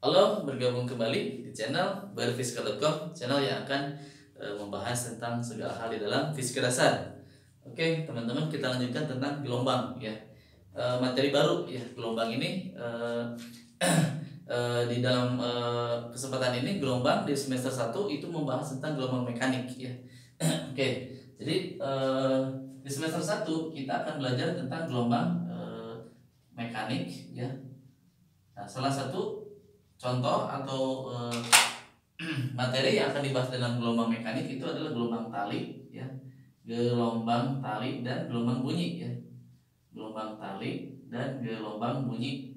Halo, bergabung kembali di channel barufiska.com, channel yang akan membahas tentang segala hal di dalam fisika dasar. Oke, teman-teman, kita lanjutkan tentang gelombang ya. Materi baru ya, gelombang ini di dalam kesempatan ini gelombang di semester 1 itu membahas tentang gelombang mekanik ya. Oke, jadi di semester 1 kita akan belajar tentang gelombang mekanik ya. Nah, salah satu contoh atau materi yang akan dibahas dalam gelombang mekanik itu adalah gelombang tali ya, gelombang tali dan gelombang bunyi ya, gelombang tali dan gelombang bunyi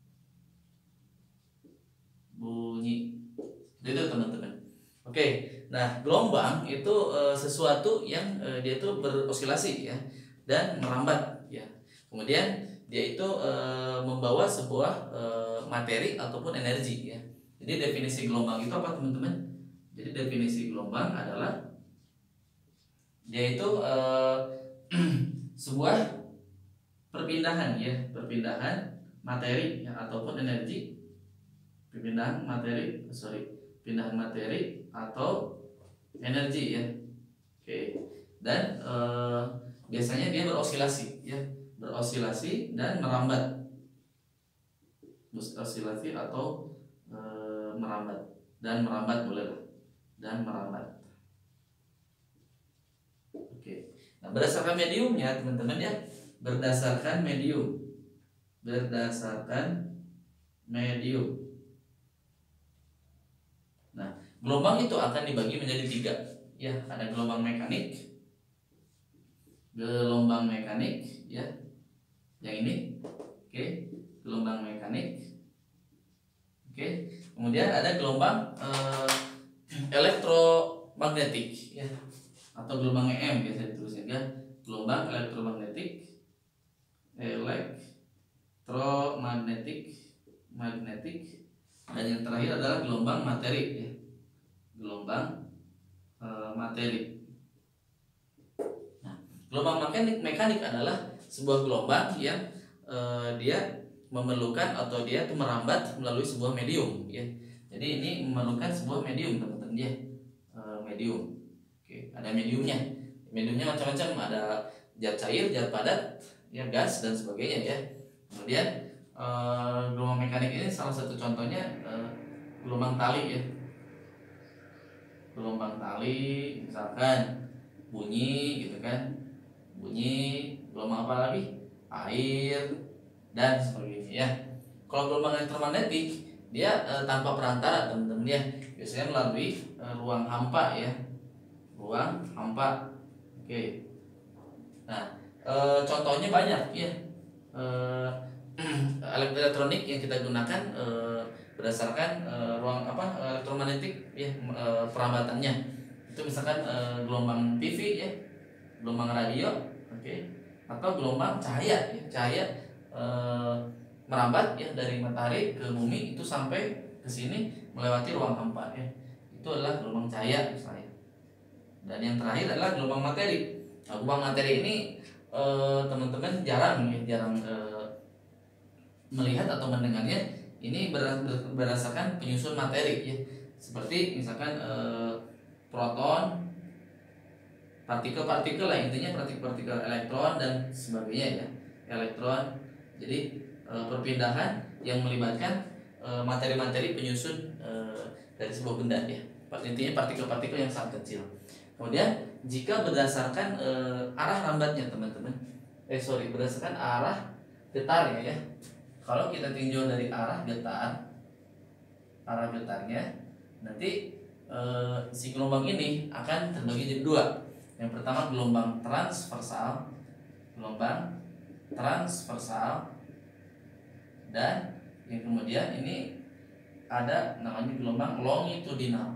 itu teman-teman. Oke, nah gelombang itu sesuatu yang dia itu berosilasi ya dan merambat ya, kemudian dia itu membawa sebuah materi ataupun energi ya. Jadi definisi gelombang itu apa teman-teman? Jadi definisi gelombang adalah dia itu sebuah perpindahan ya, perpindahan materi ya, ataupun energi, pindahan materi atau energi ya. Oke, dan biasanya dia berosilasi ya, berosilasi dan merambat, berosilasi atau merambat dan merambat boleh lah, dan merambat. Oke, nah berdasarkan mediumnya teman-teman ya, berdasarkan medium. Nah, gelombang itu akan dibagi menjadi 3 ya, ada gelombang mekanik ya, yang ini. Oke, gelombang mekanik. Oke, kemudian ada gelombang elektromagnetik ya, atau gelombang EM biasa ditulisnya kan, gelombang elektromagnetik, dan yang terakhir adalah gelombang materi ya, gelombang materi. Nah, gelombang mekanik adalah sebuah gelombang yang dia memerlukan atau dia tuh merambat melalui sebuah medium ya. Jadi ini memerlukan sebuah medium teman-teman ya, medium. Oke, ada mediumnya. Mediumnya macam-macam, ada zat cair, zat padat, ya gas dan sebagainya ya. Kemudian gelombang mekanik ini salah satu contohnya gelombang tali ya. Gelombang tali misalkan bunyi gitu kan. Bunyi, gelombang apa lagi? Air dan sebagainya ya. Kalau gelombang elektromagnetik dia tanpa perantara teman-teman ya. Biasanya melalui ruang hampa ya. Ruang hampa. Oke. Nah, contohnya banyak ya. Alat elektronik yang kita gunakan berdasarkan ruang elektromagnetik ya, perambatannya. Itu misalkan gelombang TV ya, gelombang radio, oke, atau gelombang cahaya ya. Cahaya merambat ya dari matahari ke bumi itu sampai ke sini melewati ruang hampa ya. Itu adalah gelombang cahaya misalnya. Dan yang terakhir adalah gelombang materi. Nah, gelombang materi ini teman-teman jarang melihat atau mendengarnya. Ini berdasarkan penyusun materi ya. Seperti misalkan proton, partikel-partikel lah, intinya partikel elektron dan sebagainya ya. Elektron. Jadi perpindahan yang melibatkan materi-materi penyusun dari sebuah benda ya. Intinya partikel-partikel yang sangat kecil. Kemudian jika berdasarkan arah rambatnya teman-teman, berdasarkan arah getarnya ya. Kalau kita tinjau dari arah getarnya, nanti si gelombang ini akan terbagi jadi 2. Yang pertama gelombang transversal, dan yang kemudian ini ada namanya gelombang longitudinal.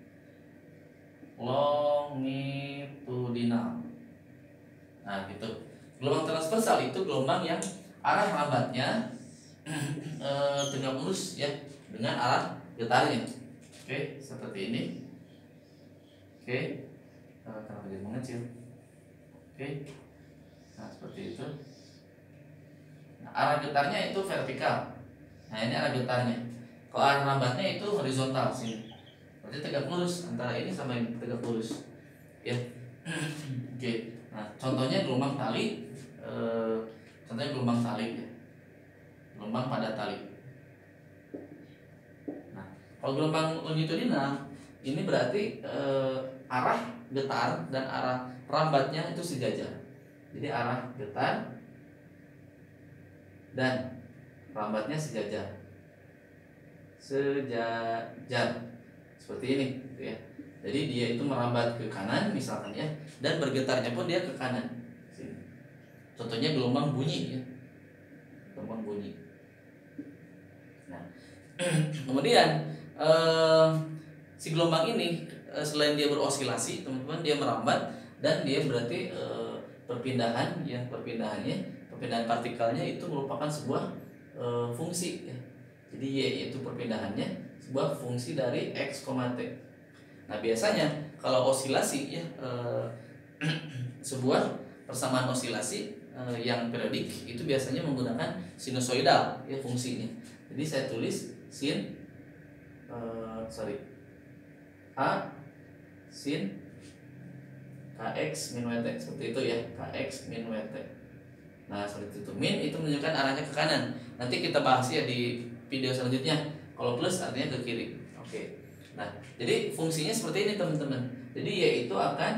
Nah, gitu. Gelombang transversal itu gelombang yang arah rambatnya tegak lurus ya dengan arah getarnya. Oke, seperti ini. Oke. Kenapa jadi mengecil? Oke. Nah, seperti itu. Nah, arah getarnya itu vertikal. Nah, ini arah getarnya. Kalau arah lambatnya itu horizontal sini. Berarti tegak lurus antara ini sama ini, tegak lurus. Ya. Oke. Nah, contohnya gelombang tali. Contohnya gelombang tali ya. Gelombang pada tali. Nah, kalau gelombang longitudinal ini berarti arah getar dan arah rambatnya itu sejajar. Jadi arah getar dan rambatnya sejajar. Seperti ini gitu ya. Jadi dia itu merambat ke kanan misalkan ya, dan bergetarnya pun dia ke kanan. Sini. Contohnya gelombang bunyi ya. Gelombang bunyi. Nah, kemudian si gelombang ini selain dia berosilasi, teman-teman, dia merambat dan dia berarti perpindahan partikelnya itu merupakan sebuah fungsi ya. Jadi Y itu perpindahannya sebuah fungsi dari X, T. Nah, biasanya kalau osilasi ya sebuah persamaan osilasi yang periodik itu biasanya menggunakan sinusoidal ya fungsinya. Jadi saya tulis A sin Kx min Wt, seperti itu ya, Kx min Wt. Nah, seperti itu. Min itu menunjukkan arahnya ke kanan. Nanti kita bahas ya di video selanjutnya. Kalau plus artinya ke kiri. Oke. Nah, jadi fungsinya seperti ini teman-teman. Jadi Y itu akan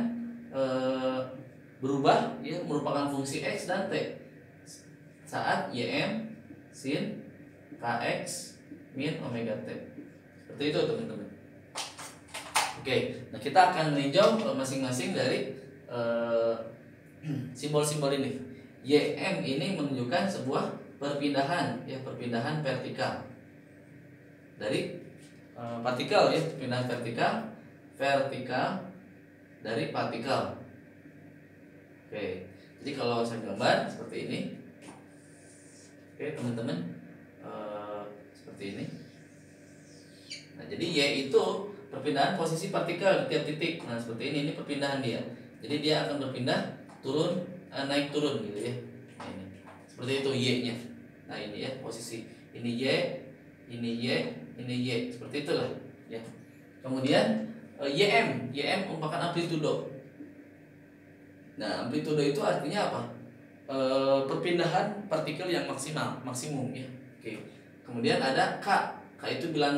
berubah ya, merupakan fungsi X dan T saat Ym sin Kx min omega T. Seperti itu teman-teman. Oke, nah kita akan meninjau masing-masing dari simbol-simbol ini. Ym ini menunjukkan sebuah perpindahan ya, perpindahan vertikal dari partikel ya, perpindahan vertikal dari partikel. Oke, jadi kalau saya gambar seperti ini, oke teman-teman, seperti ini. Nah, jadi Y itu perpindahan posisi partikel di tiap titik. Nah, seperti ini perpindahan dia. Jadi dia akan berpindah turun, naik turun gitu ya. Nah, ini. Seperti itu Y-nya. Nah, ini ya posisi. Ini Y, ini Y, ini Y. Seperti itulah ya. Kemudian Ym merupakan amplitudo. Nah, amplitudo itu artinya apa? Perpindahan partikel yang maksimum ya. Oke. Kemudian ada K itu bilangan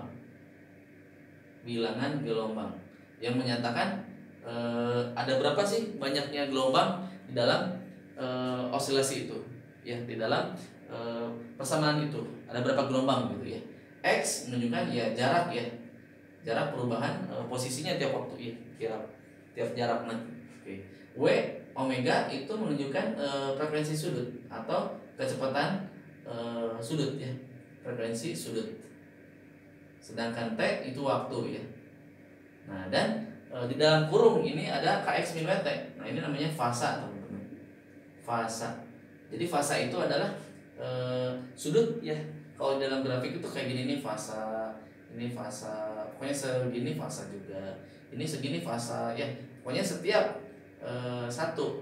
gelombang yang menyatakan ada berapa sih banyaknya gelombang di dalam osilasi itu ya, di dalam persamaan itu ada berapa gelombang gitu ya. X menunjukkan ya jarak perubahan posisinya tiap waktu ya, tiap jarak nanti. Oke. W omega itu menunjukkan frekuensi sudut atau kecepatan sudut ya, frekuensi sudut. Sedangkan T itu waktu ya. Nah, dan di dalam kurung ini ada Kx min Wt. Nah, ini namanya fasa teman-teman. Fasa. Jadi fasa itu adalah sudut ya. Kalau dalam grafik itu kayak gini nih fasa, ini fasa, pokoknya segini fasa juga. Ini segini fasa ya. Pokoknya setiap satu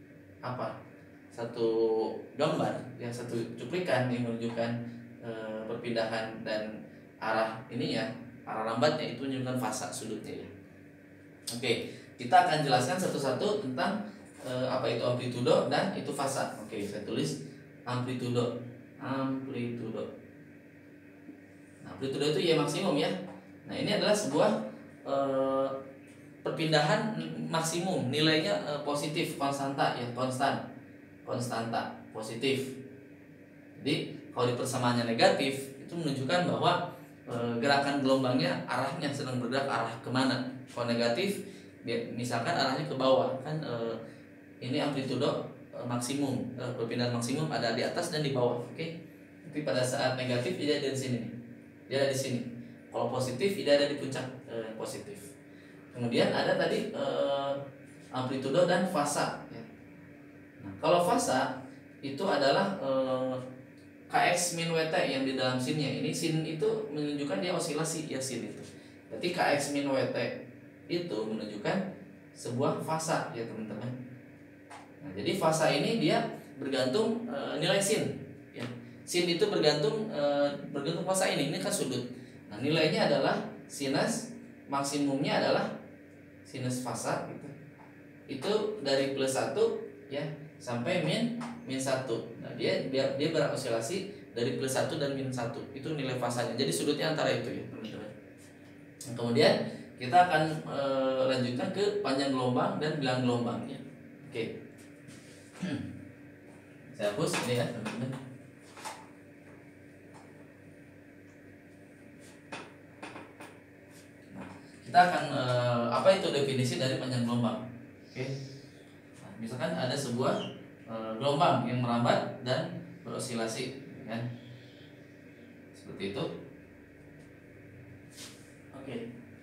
gambar ya, satu cuplikan yang menunjukkan perpindahan dan arah ini ya, arah lambatnya itu menunjukkan fasa sudutnya ya. Oke, kita akan jelaskan satu-satu tentang apa itu amplitudo dan itu fasa. Oke, saya tulis amplitudo. Nah, amplitudo itu Y maksimum ya. Nah, ini adalah sebuah perpindahan maksimum, nilainya positif, konstanta ya, konstanta positif. Jadi kalau di persamaannya negatif itu menunjukkan bahwa gerakan gelombangnya arahnya sedang bergerak arah kemana. Kalau negatif misalkan arahnya ke bawah kan, ini amplitudo maksimum, perpindahan maksimum ada di atas dan di bawah. Oke. Tapi pada saat negatif dia ada di sini nih. Dia ada di sini. Kalau positif dia ada di puncak positif. Kemudian ada tadi amplitudo dan fasa ya. Nah, kalau fasa itu adalah Kx min Wt yang di dalam sinnya. Ini sin itu menunjukkan dia osilasi ya, sin itu. Berarti Kx min Wt itu menunjukkan sebuah fasa ya teman-teman. Nah, jadi fasa ini dia bergantung nilai sin ya. sin itu bergantung fasa ini kan sudut. Nah, nilainya adalah sinus maksimumnya adalah sinus fasa gitu. Itu dari +1 ya sampai -1. Nah, dia beroscilasi dari +1 dan -1. Itu nilai fasanya. Jadi sudutnya antara itu ya, teman-teman. Nah, kemudian kita akan lanjutkan ke panjang gelombang dan bilang gelombangnya. Oke. Saya hapus ini ya, teman-teman. Nah, kita akan apa itu definisi dari panjang gelombang? Oke. Nah, misalkan ada sebuah gelombang yang merambat dan berosilasi, kan? Seperti itu. Oke.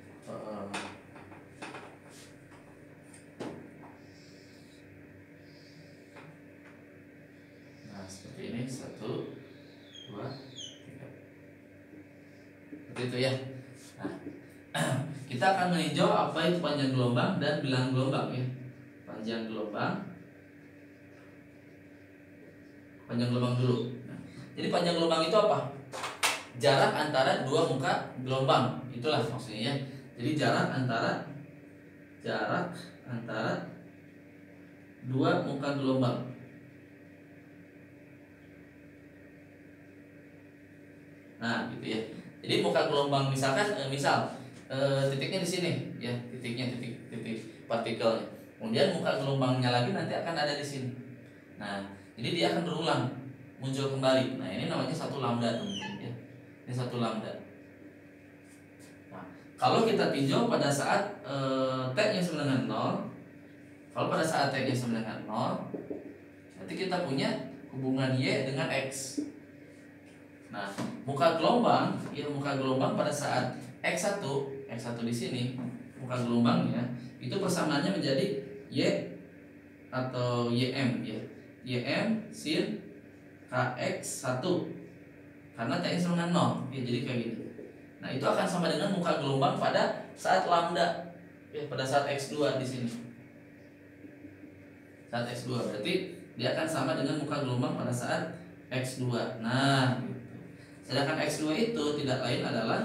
Nah, seperti ini 1, 2, 3. Seperti itu ya. Nah, kita akan meninjau apa itu panjang gelombang dan bilang gelombang ya. Panjang gelombang dulu. Nah, jadi panjang gelombang itu apa? Jarak antara dua muka gelombang, itulah maksudnya ya. Jadi jarak antara dua muka gelombang. Nah, gitu ya. Jadi muka gelombang misalkan titiknya di sini ya, titik partikelnya. Kemudian muka gelombangnya lagi nanti akan ada di sini. Nah, jadi dia akan berulang muncul kembali. Nah, ini namanya satu lambda, teman-teman ya. Ini satu lambda. Nah, kalau kita tinjau pada saat T-nya sama dengan 0, kalau pada saat T-nya sama dengan 0, nanti kita punya hubungan Y dengan X. Nah, muka gelombang pada saat X1 di sini, muka gelombangnya itu persamaannya menjadi Y atau YM ya. YM sin KX1 karena T-nya sama dengan 0 ya, jadi kayak gini. Nah, itu akan sama dengan muka gelombang pada saat lambda ya, pada saat X2 di sini. Saat X2 berarti dia akan sama dengan muka gelombang pada saat X2. Nah, gitu. Sedangkan X2 itu tidak lain adalah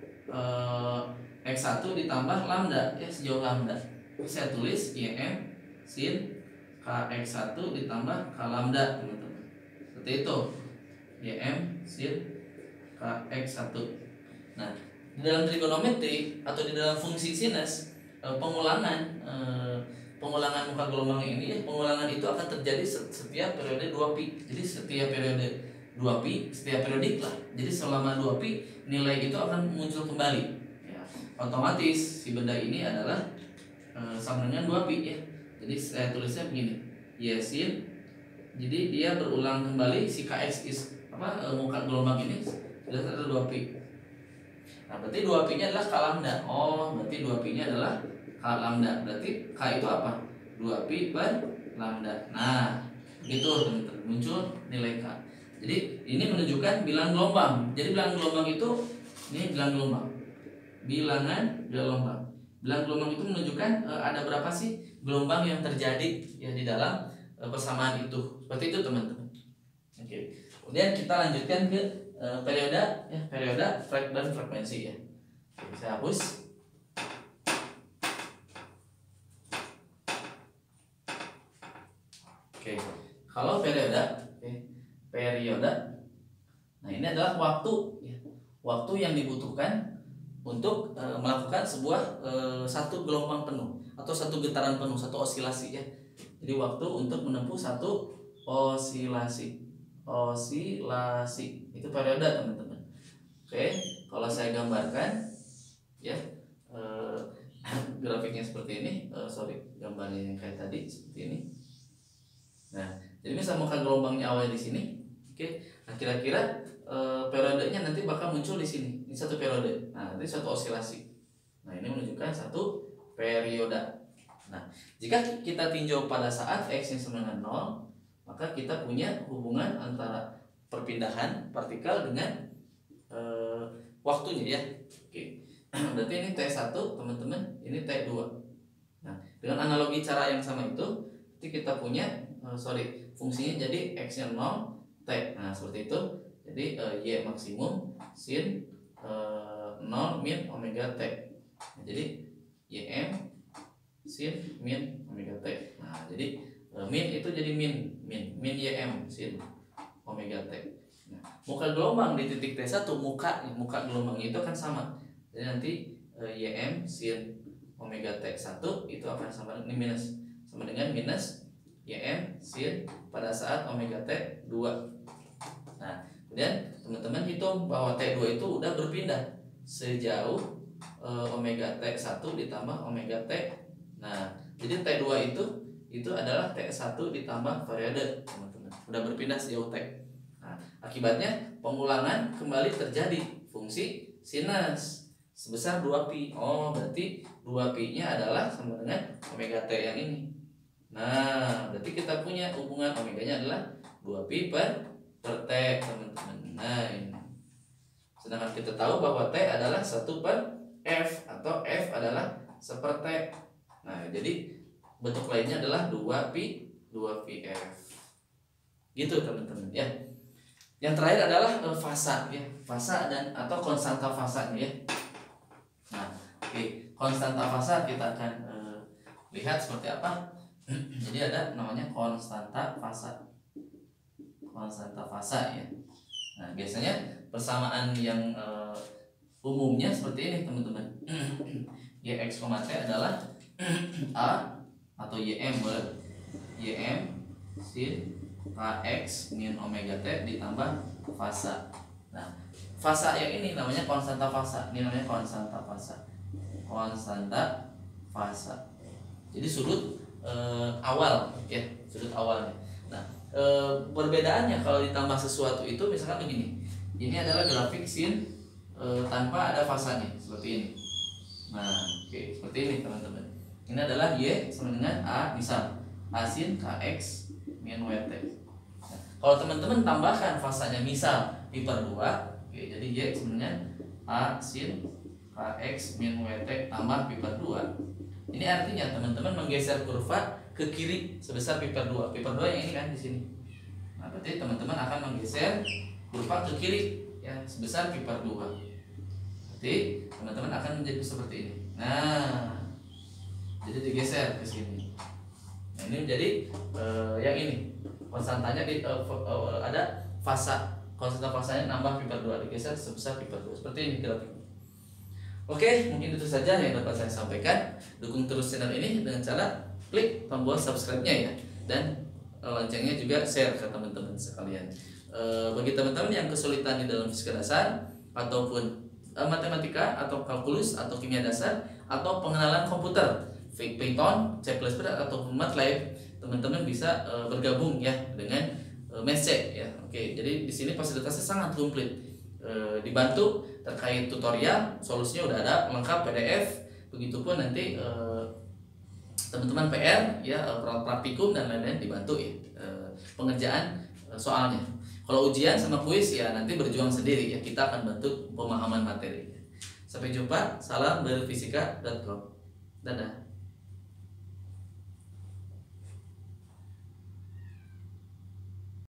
X1 ditambah lambda ya, sejauh lambda. Saya tulis YM sin KX1 ditambah K lambda, teman-teman. Seperti itu. YM sin KX1. Nah, di dalam trigonometri atau di dalam fungsi sinus, pengulangan muka gelombang ini ya, pengulangan itu akan terjadi setiap periode 2pi. Jadi setiap periode 2pi, setiap periodik lah. Jadi selama 2pi nilai itu akan muncul kembali ya. Otomatis si benda ini adalah sama dengan 2pi ya. Jadi saya tulisnya begini. Y sin. Jadi dia berulang kembali si KX muka gelombang ini sudah ada 2pi. Nah, berarti 2pi-nya adalah K lambda. Oh, berarti 2pi-nya adalah K lambda. Berarti K itu apa? 2pi per lambda. Nah, gitu teman-teman, muncul nilai K. Jadi ini menunjukkan bilangan gelombang. Jadi bilangan gelombang itu ini bilangan gelombang. Bilangan gelombang itu menunjukkan ada berapa sih gelombang yang terjadi ya di dalam persamaan itu. Seperti itu, teman-teman. Oke. Kemudian kita lanjutkan ke periode dan frekuensi ya. Oke, saya hapus. Oke. Kalau periode, nah ini adalah waktu yang dibutuhkan untuk melakukan sebuah satu gelombang penuh atau satu getaran penuh, satu osilasi ya. Jadi waktu untuk menempuh satu osilasi itu periode, teman-teman. Oke, kalau saya gambarkan ya grafiknya seperti ini, gambarnya yang kayak tadi seperti ini. Nah, jadi misal muka gelombangnya awalnya di sini, oke. Nah, kira-kira periodenya nanti bakal muncul di sini. Ini satu periode. Nah, nanti satu osilasi. Nah, ini menunjukkan satu periode. Nah, jika kita tinjau pada saat X-nya sama dengan 0, maka kita punya hubungan antara perpindahan partikel dengan waktunya ya. Oke. Berarti ini T1, teman-teman, ini T2. Nah, dengan analogi cara yang sama itu, nanti kita punya fungsinya jadi X-nya 0, T. Nah seperti itu. Jadi Y maksimum sin 0 min omega T. Nah, jadi YM sin min omega T. Nah jadi min itu jadi min YM sin omega T. Nah, muka gelombang di titik T1 muka gelombang itu akan sama. Jadi nanti YM sin omega T1 itu akan sama dengan minus YM sin pada saat omega T 2. Nah, kemudian teman-teman hitung bahwa T2 itu udah berpindah sejauh omega T1 ditambah omega T. Nah, jadi T2 itu adalah T1 ditambah periode, teman-teman. Udah berpindah sejauh T. Nah, akibatnya pengulangan kembali terjadi fungsi sinus sebesar 2pi. Oh, berarti 2pi-nya adalah sama dengan omega T yang ini. Nah, berarti kita punya hubungan omeganya adalah 2pi per T, teman-teman. Nah, ini. Sedangkan kita tahu bahwa T adalah 1 per F atau F adalah 1/T. Nah, jadi bentuk lainnya adalah 2pf. Gitu, teman-teman ya. Yang terakhir adalah fasa ya. Fasa dan atau konstanta fasanya ya. Nah, oke, konstanta fasa kita akan lihat seperti apa. Jadi ada namanya konstanta fasa. Konstanta fasa ya. Nah, biasanya persamaan yang umumnya seperti ini, teman-teman. Yx, T adalah A atau YM boleh. YM sin Kx min omega T ditambah fasa. Nah, fasa yang ini namanya konstanta fasa. Ini namanya konstanta fasa. Konstanta fasa. Jadi sudut awal ya, sudut awalnya. Nah, perbedaannya kalau ditambah sesuatu itu misalkan begini. Ini adalah grafik sin tanpa ada fasanya seperti ini. Nah, oke, seperti ini teman-teman. Ini adalah Y sama dengan A, misal A sin Kx min Pt. Nah, kalau teman-teman tambahkan fasanya misal pi per 2, oke, jadi Y sama dengan A sin Kx min Pt tambah pi per 2. Ini artinya teman-teman menggeser kurva ke kiri sebesar pi per 2. Pi per 2 yang ini kan di sini. Nah, berarti teman-teman akan menggeser kurva ke kiri ya sebesar pi per 2. Berarti teman-teman akan menjadi seperti ini. Nah, jadi digeser ke sini. Nah, ini menjadi yang ini. Konstantanya ada fasa. Konstanta fasanya nambah pi per 2 digeser sebesar pi per 2. Seperti ini grafiknya. Oke, mungkin itu saja yang dapat saya sampaikan. Dukung terus channel ini dengan cara klik tombol subscribe-nya ya. Dan loncengnya juga share ke teman-teman sekalian. Bagi teman-teman yang kesulitan di dalam fisika dasar ataupun matematika atau kalkulus atau kimia dasar atau pengenalan komputer, Python, C++ atau MATLAB, teman-teman bisa bergabung ya dengan Mescek ya. Oke, jadi di sini fasilitasnya sangat komplit. Dibantu terkait tutorial, solusinya udah ada lengkap PDF. Begitupun nanti teman-teman PR ya, praktikum dan lain-lain dibantu ya, pengerjaan soalnya. Kalau ujian sama kuis ya nanti berjuang sendiri ya, kita akan bantu pemahaman materi. Sampai jumpa, salam berfisika.com. Dadah.